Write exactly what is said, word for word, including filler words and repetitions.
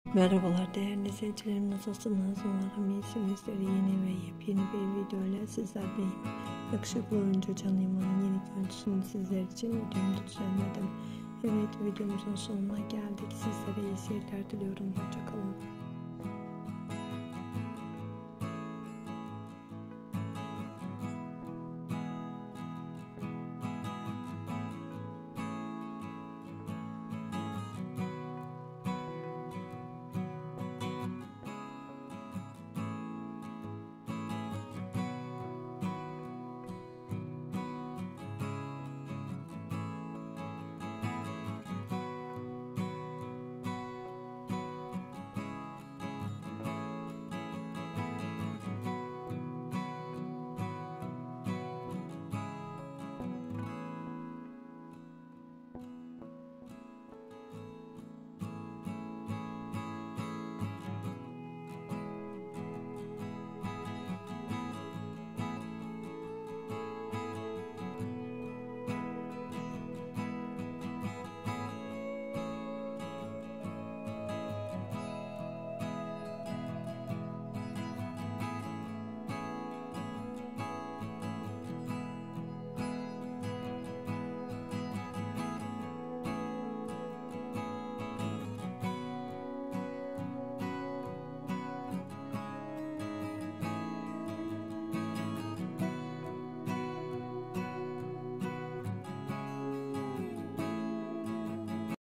Merhabalar değerli izleyicilerim, nasılsınız? Umarım iyisinizdir. Yeni ve yepyeni bir video ile sizlerleyim. Yakışıklı oyuncu Can Yaman'ın yeni görüntüsünü sizler için videomda düzenledim. Evet, videomuzun sonuna geldik. Sizlere iyi seyirler diliyorum. Hoşçakalın.